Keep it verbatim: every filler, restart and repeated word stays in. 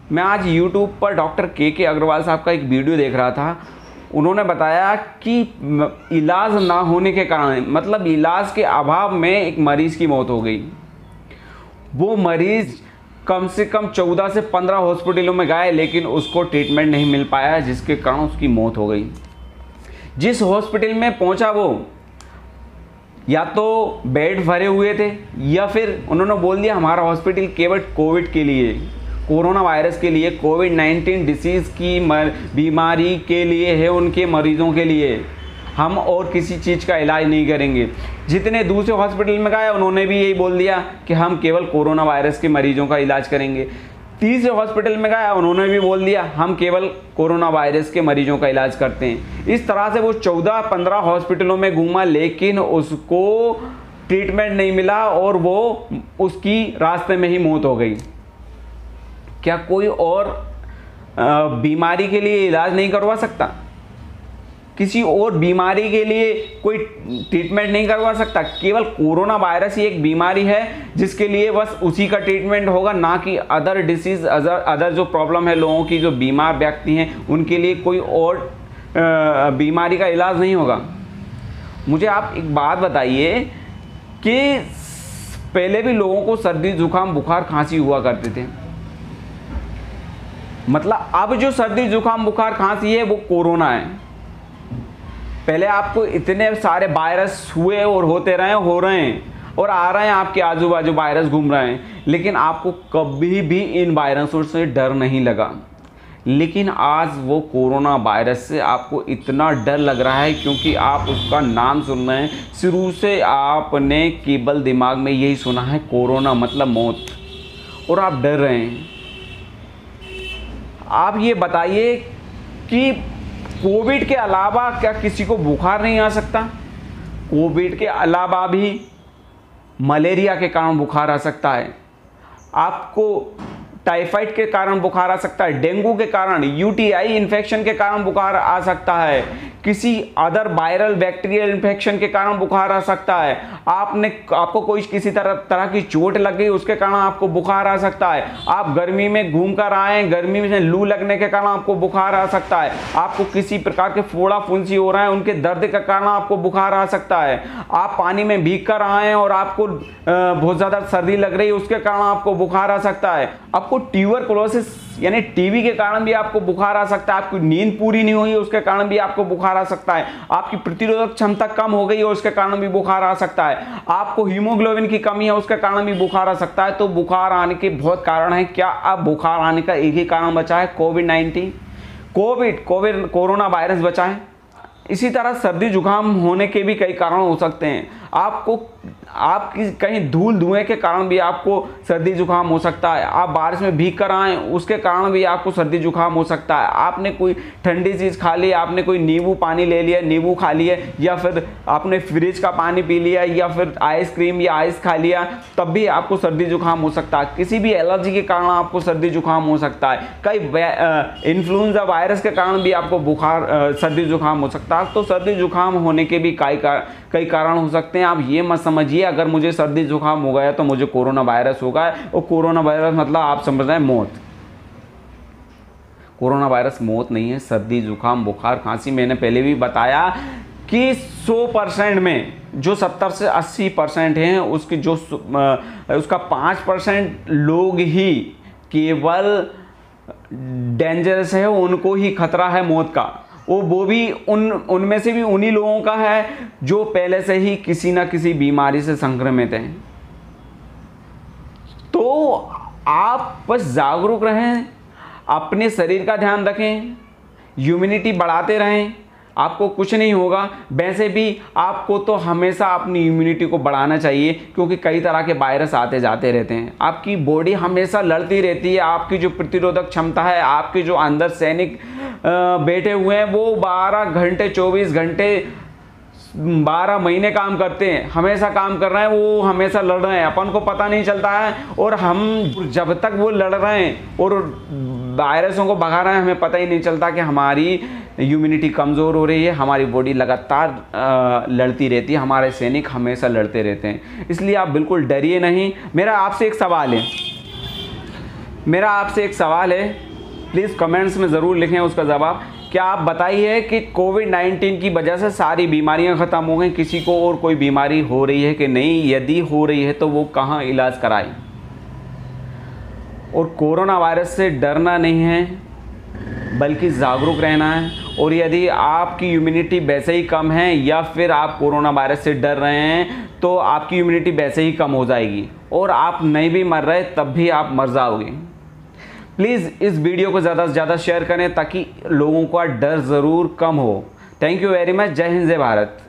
मैं आज यूट्यूब पर डॉक्टर के के अग्रवाल साहब का एक वीडियो देख रहा था। उन्होंने बताया कि इलाज ना होने के कारण, मतलब इलाज के अभाव में एक मरीज़ की मौत हो गई। वो मरीज़ कम से कम चौदह से पंद्रह हॉस्पिटलों में गए, लेकिन उसको ट्रीटमेंट नहीं मिल पाया, जिसके कारण उसकी मौत हो गई। जिस हॉस्पिटल में पहुंचा वो या तो बेड भरे हुए थे, या फिर उन्होंने बोल दिया हमारा हॉस्पिटल केवल कोविड के लिए, कोरोना वायरस के लिए, कोविड नाइन्टीन डिसीज़ की बीमारी के लिए है, उनके मरीजों के लिए, हम और किसी चीज़ का इलाज नहीं करेंगे। जितने दूसरे हॉस्पिटल में गए उन्होंने भी यही बोल दिया कि हम केवल कोरोना वायरस के मरीजों का इलाज करेंगे। तीसरे हॉस्पिटल में गया उन्होंने भी बोल दिया हम केवल कोरोना वायरस के मरीजों का इलाज करते हैं। इस तरह से वो चौदह पंद्रह हॉस्पिटलों में घूमा, लेकिन उसको ट्रीटमेंट नहीं मिला और वो उसकी रास्ते में ही मौत हो गई। क्या कोई और बीमारी के लिए इलाज नहीं करवा सकता? किसी और बीमारी के लिए कोई ट्रीटमेंट नहीं करवा सकता? केवल कोरोना वायरस ही एक बीमारी है जिसके लिए बस उसी का ट्रीटमेंट होगा, ना कि अदर डिसीज़, अदर अदर जो प्रॉब्लम है लोगों की, जो बीमार व्यक्ति हैं उनके लिए कोई और बीमारी का इलाज नहीं होगा। मुझे आप एक बात बताइए कि पहले भी लोगों को सर्दी जुकाम बुखार खांसी हुआ करते थे, मतलब अब जो सर्दी जुकाम बुखार खांसी है वो कोरोना है। पहले आपको इतने सारे वायरस हुए और होते रहे हो रहे हैं और आ रहे हैं, आपके आजू बाजू वायरस घूम रहे हैं, लेकिन आपको कभी भी इन वायरसों से डर नहीं लगा। लेकिन आज वो कोरोना वायरस से आपको इतना डर लग रहा है क्योंकि आप उसका नाम सुन रहे हैं। शुरू से आपने केवल दिमाग में यही सुना है कोरोना मतलब मौत, और आप डर रहे हैं। आप ये बताइए कि कोविड के अलावा क्या किसी को बुखार नहीं आ सकता? कोविड के अलावा भी मलेरिया के कारण बुखार आ सकता है, आपको टाइफाइड के कारण बुखार आ सकता है, डेंगू के कारण, यूटीआई इन्फेक्शन के कारण बुखार आ सकता है, किसी अदर वायरल बैक्टीरियल इन्फेक्शन के कारण बुखार आ सकता है, आपने आपको कोई किसी तरह तरह की चोट लग गई उसके कारण आपको बुखार आ सकता है, आप गर्मी में घूम कर आए, गर्मी में लू लगने के कारण आपको बुखार आ सकता है, आपको किसी प्रकार के फोड़ा फुंसी हो रहा है उनके दर्द के कारण आपको बुखार आ सकता है, आप पानी में भीग कर आए और आपको बहुत ज़्यादा सर्दी लग रही है उसके कारण आपको बुखार आ सकता है, आपको ट्यूबरकुलोसिस यानी टीबी के कारण भी आपको बुखार आ सकता है, आपकी नींद पूरी नहीं हुई उसके कारण भी आपको बुखार आ सकता है, आपकी प्रतिरोधक क्षमता कम हो गई है उसके कारण भी बुखार आ सकता है, आपको हीमोग्लोबिन की कमी है उसके कारण भी बुखार आ सकता है। तो बुखार आने के बहुत कारण हैं। क्या अब बुखार आने का एक ही कारण बचा है? COVID nineteen, COVID COVID corona virus बचा है। इसी तरह सर्दी जुकाम होने के भी कई कारण हो सकते हैं। आपको आपकी कहीं धूल धुएं के कारण भी आपको सर्दी जुकाम हो सकता है, आप बारिश में भीग कर आए उसके कारण भी आपको सर्दी जुकाम हो सकता है, आपने कोई ठंडी चीज़ खा ली, आपने कोई नींबू पानी ले लिया, नींबू खा लिया, या फिर आपने फ्रिज का पानी पी लिया, या फिर आइसक्रीम या आइस खा लिया, तब भी आपको सर्दी जुकाम हो सकता है। किसी भी एलर्जी के कारण आपको सर्दी जुकाम हो सकता है। कई इन्फ्लुएंजा वायरस के कारण भी आपको बुखार सर्दी जुकाम हो सकता है। तो सर्दी जुकाम होने के भी कई कई कारण हो सकते हैं। आप ये मत समझिए अगर मुझे सर्दी जुकाम हो गया तो मुझे कोरोना वायरस होगा, और कोरोना वायरस मतलब आप समझ रहे हैं मौत। कोरोना वायरस मौत नहीं है। सर्दी जुकाम बुखार खांसी मैंने पहले भी बताया कि सौ परसेंट में जो सत्तर से अस्सी परसेंट हैं उसकी जो उसका पाँच परसेंट लोग ही केवल डेंजरस है, उनको ही खतरा है मौत का। वो वो भी उन उनमें से भी उन्हीं लोगों का है जो पहले से ही किसी ना किसी बीमारी से संक्रमित हैं। तो आप बस जागरूक रहें, अपने शरीर का ध्यान रखें, इम्यूनिटी बढ़ाते रहें, आपको कुछ नहीं होगा। वैसे भी आपको तो हमेशा अपनी इम्यूनिटी को बढ़ाना चाहिए क्योंकि कई तरह के वायरस आते जाते रहते हैं। आपकी बॉडी हमेशा लड़ती रहती है। आपकी जो प्रतिरोधक क्षमता है, आपके जो अंदर सैनिक बैठे हुए हैं वो बारह घंटे चौबीस घंटे बारह महीने काम करते हैं, हमेशा काम कर रहे हैं, वो हमेशा लड़ रहे हैं, अपन को पता नहीं चलता है। और हम जब तक वो लड़ रहे हैं और वायरसों को भगा रहे हैं हमें पता ही नहीं चलता कि हमारी इम्यूनिटी कमज़ोर हो रही है, हमारी बॉडी लगातार लड़ती रहती है, हमारे सैनिक हमेशा लड़ते रहते हैं। इसलिए आप बिल्कुल डरिए नहीं। मेरा आपसे एक सवाल है मेरा आपसे एक सवाल है, प्लीज़ कमेंट्स में ज़रूर लिखें उसका जवाब। क्या आप बताइए कि कोविड नाइन्टीन की वजह से सारी बीमारियां ख़त्म हो गई, किसी को और कोई बीमारी हो रही है कि नहीं? यदि हो रही है तो वो कहाँ इलाज कराए? और कोरोना वायरस से डरना नहीं है बल्कि जागरूक रहना है। और यदि आपकी इम्यूनिटी वैसे ही कम है या फिर आप कोरोना वायरस से डर रहे हैं तो आपकी इम्यूनिटी वैसे ही कम हो जाएगी और आप नहीं भी मर रहे तब भी आप मर जाओगे। प्लीज़ इस वीडियो को ज़्यादा से ज़्यादा शेयर करें ताकि लोगों का डर ज़रूर कम हो। Thank you very much. जय हिंद, जय भारत।